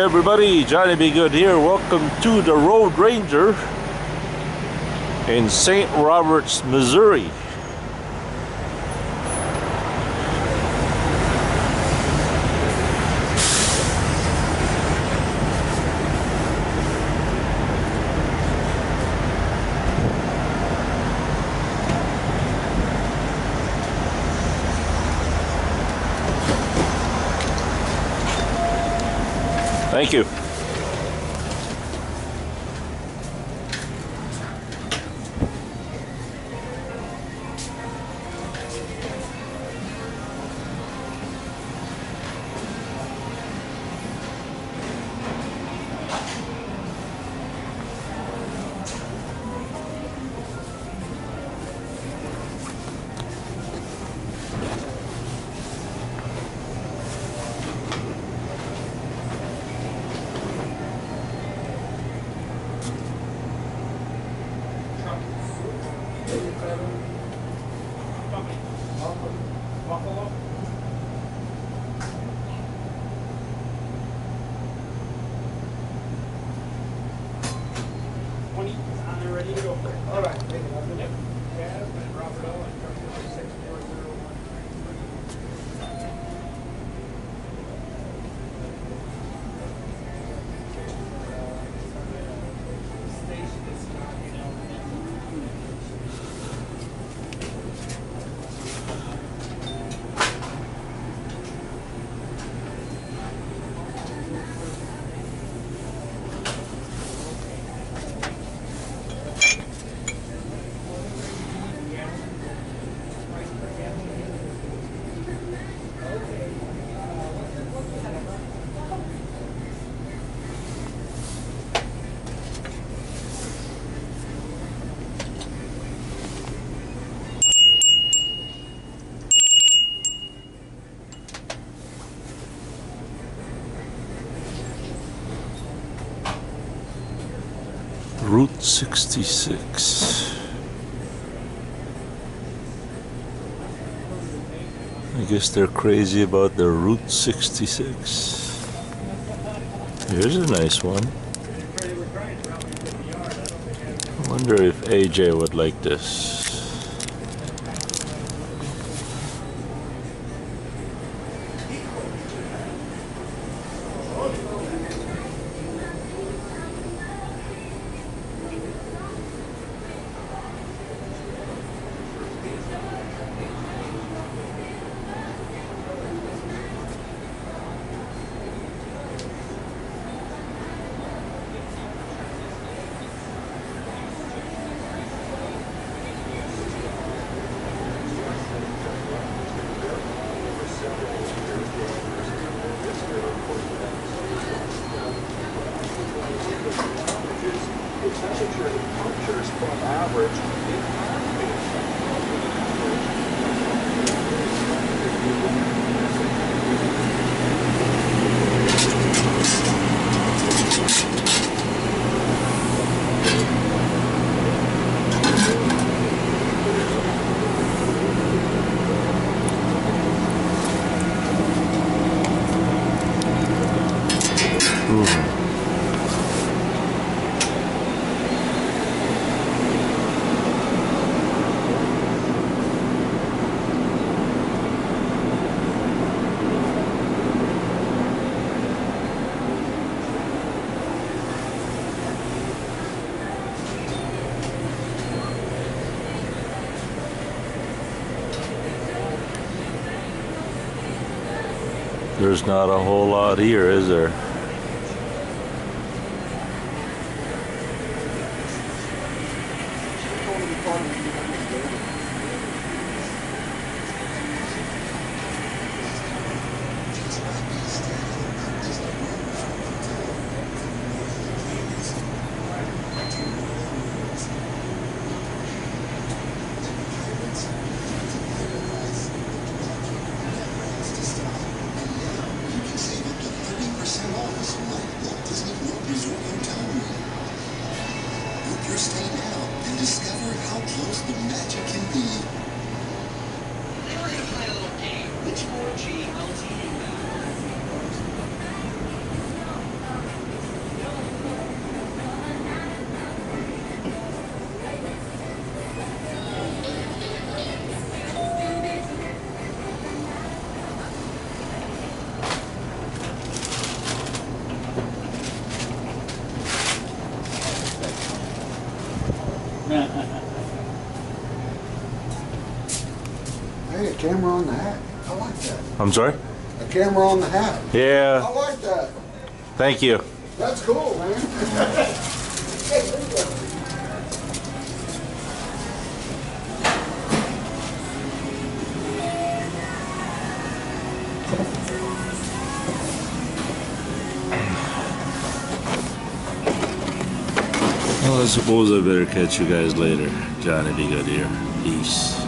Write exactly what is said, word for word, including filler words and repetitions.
everybody, Johnny B. Good here. Welcome to the Road Ranger in Saint Roberts, Missouri. Thank you. Buffalo. twenty is on there ready to go. All right. Yep. Jazz and Roberto and truck six four zero one station is not, you know. Route sixty-six. I guess they're crazy about the Route sixty-six. Here's a nice one. I wonder if A J would like this. There's not a whole lot here, is there? Save up to thirty percent off camera on the hat. I like that. I'm sorry? A camera on the hat. I Yeah, like that. thank you. That's cool, man. Well, I suppose I better catch you guys later. Johnny B. Good here. Peace.